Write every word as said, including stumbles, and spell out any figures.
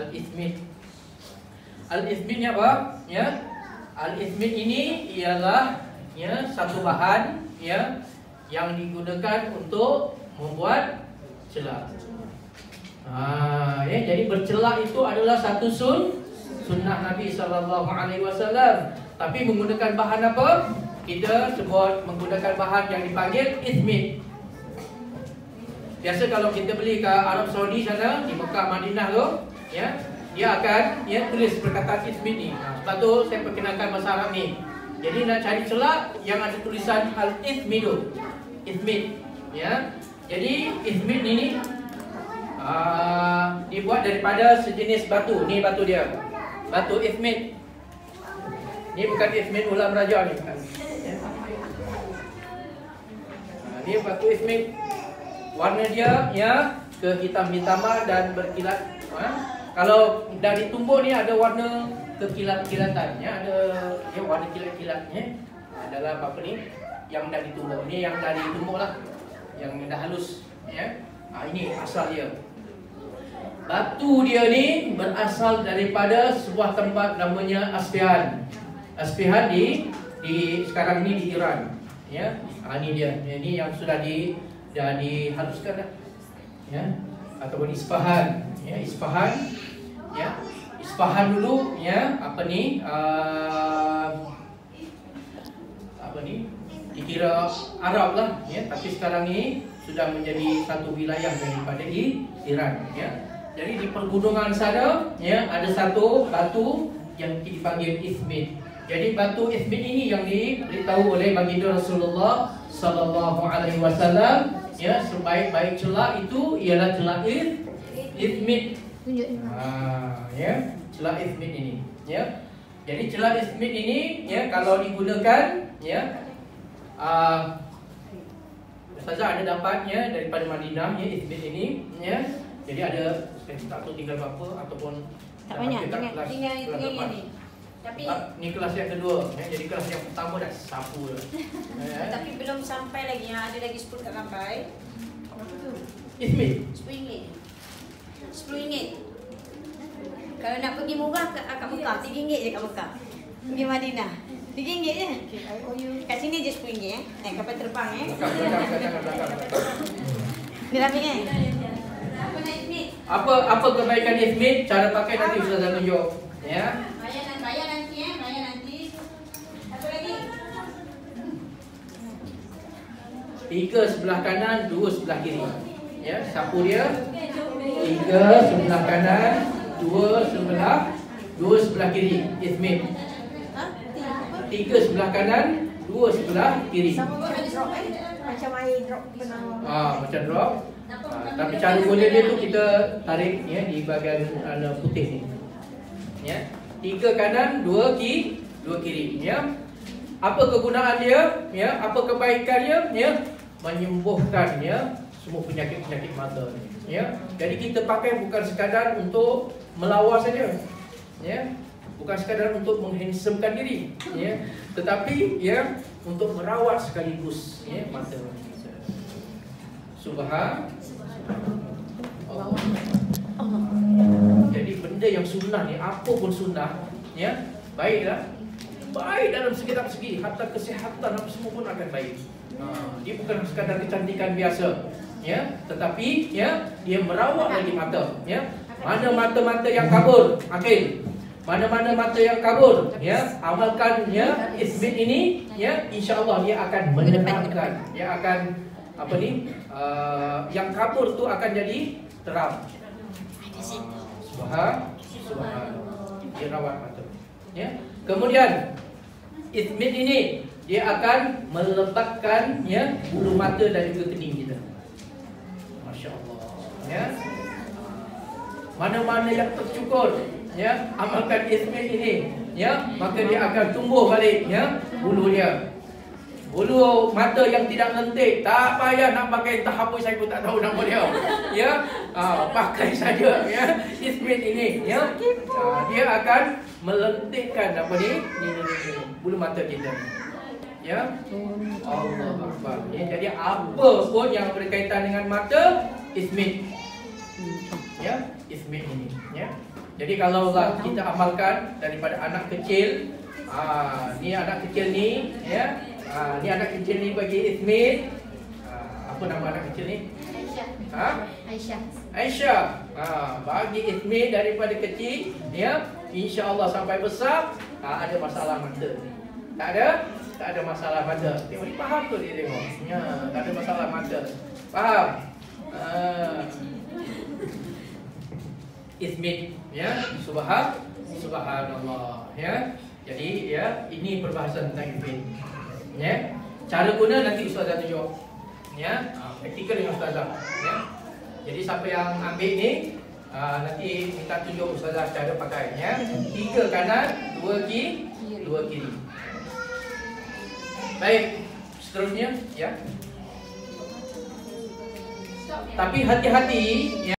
Al-Ithmit. Al-Ithmit ni apa? Ya. Al-Ithmit ini ialah ya satu bahan ya yang digunakan untuk membuat celak. Ha, ya, jadi bercelak itu adalah satu sun sunnah Nabi sallallahu alaihi wasallam. Tapi menggunakan bahan apa? Kita sebut menggunakan bahan yang dipanggil ithmit. Biasa kalau kita beli ke Arab Saudi sana, di Mekah, Madinah tu, ya, dia akan ya tulis perkataan ithmit ni. Nah, sebab tu saya perkenalkan bahasa Arab ni. Jadi nak cari celak yang ada tulisan al-ithmit tu. Ithmit, ya. Jadi ithmit ni uh, dibuat daripada sejenis batu. Ni batu dia. Batu ithmit. Ni bukan ithmit ulam raja ni, bukan. Ya. Uh, ni batu ithmit. Warna dia ya kehitam-hitaman dan berkilat. Ha? Kalau dah ditumbuk ni ada warna kekilat-kilatan, ya, ada ya warna kilat-kilatnya dalam apa ni yang dah ditumbuk. Ni yang dah ditumbuk lah, yang dah halus, ya. Ha, ini asal dia. Batu dia ni berasal daripada sebuah tempat namanya Asfihan. Asfihan di di sekarang ini di Iran, ya. Ha, ini dia. Ini yang sudah di dah dihaluskan dah, ya, ataupun Isfahan, ya, Isfahan, ya, Isfahan dulu, ya, apa ni, uh, apa ni, dikira Arab lah, ya, tapi sekarang ni sudah menjadi satu wilayah daripada di Iran, ya. Jadi di pergunungan sana, ya, ada satu batu yang dipanggil ithmit. Jadi batu ithmit ini yang diberitahu oleh baginda Rasulullah sallallahu alaihi wasallam, ya, sebaik-baik celak itu ialah celak ithmit. Ha, ya, celak ithmit ini, ya. Jadi celak ithmit ini, ya, kalau digunakan, ya, uh, Ustazah ada dapatnya daripada Madinah, ya, ithmit ini, ya. Jadi ada, saya tak tahu tinggal berapa ataupun tak banyak, tinggal tinggal tinggal ni. Tapi ah, ni kelas yang kedua, ya. Jadi kelas yang pertama dah sapu dah. Ya. Tapi belum sampai lagi, yang ada lagi sepuluh tak sampai. Berapa tu? Ithmit sepuluh ringgit. sepuluh ringgit. Kalau nak pergi murah kat, kat Mekah, tiga ringgit je kat Mekah. Pergi Madinah, tiga ringgit je. Kat sini je sepuluh ringgit, eh. Naik kapal terbang, eh. Belakang, belakang, belakang, belakang. Ni Rafiq, eh. Apa nak ithmit? Apa apa kebaikan ithmit? Cara pakai nanti Ustazah tunjuk, ya. Bayar nanti, bayar nanti, eh. Bayar nanti. Apa lagi? Tiga sebelah kanan, dua sebelah kiri. Ya, sapu dia. Tiga sebelah kanan, dua sebelah dua sebelah kiri. Ithmit. Ha? Tiga sebelah kanan, dua sebelah kiri. Sama pun ada drop, eh. Macam air drop pernah. Ah, macam drop. Ah, tapi cara guna dia tu kita tarik, ya, di bahagian uh, putih ni. Ya. Tiga kanan, dua kiri, dua kiri, ya. Apa kegunaan dia? Ya, apa kebaikannya? Ya, menyembuhkan, ya, semua penyakit-penyakit mata, ya. Jadi kita pakai bukan sekadar untuk melawas saja, ya. Bukan sekadar untuk menghandsomkan diri, ya. Tetapi, ya, untuk merawat sekaligus, ya, mata. Subhan Allah. Jadi benda yang sunnah ni, apa pun sunnah, ya, baiklah. Baik dalam segenap segi, hatta kesihatan apa semua pun akan baik. Ha, dia bukan sekadar kecantikan biasa, ya, tetapi, ya, dia merawat lagi mata, ya. Mana mata-mata yang kabur, akil. Mana-mana mata yang kabur, ya, amalkan, ya, ithmit ini, ya, insya-Allah dia akan menerangkan, dia akan apa ni, uh, yang kabur tu akan jadi terang. Subhan, subhan. Dia rawat mata, ya. Kemudian ithmit ini dia akan melembabkan, ya, bulu mata dan juga kening kita. Masya-Allah, ya. Mana-mana yang tercukur, ya, amalkan ithmit ini, ya, maka dia akan tumbuh balik, ya, bulu dia. Bulu mata yang tidak lentik, tak payah nak pakai entah apa, saya pun tak tahu nama dia, ya. Ha, pakai saja, ya, ithmit ini, ya. Ha, dia akan melentikkan apa ni, ni, ni, ni, ni bulu mata kita, ya. Allah Akbar, ya. Jadi apa pun yang berkaitan dengan mata, ithmit, ya, ithmit ini, ya. Jadi kalau lah kita amalkan daripada anak kecil, ah, ni anak kecil ni, ya, ah, ni anak kecil ni bagi Ismin. Ah, apa nama anak kecil ni? Aisyah. Ha? Aisyah. Aisyah. Ah, bagi Ismin daripada kecil, ya, insya-Allah sampai besar, tak ada masalah mata. Tak ada? Tak ada masalah mata. Tengok ni faham tu dia tengok. Ya, tak ada masalah mata. Faham? Ah. Ismin, ya, subhan, subhanallah, ya. Jadi, ya, ini perbahasan tentang Ismin, ya. Cara guna nanti ustazah tunjuk, ya. Praktikal dengan ustazah, ya. Jadi siapa yang ambil ni, uh, nanti minta tunjuk ustazah cara pakai, ya. Tiga kanan, dua kiri, dua kiri. Baik, seterusnya, ya. Tapi hati-hati, ya.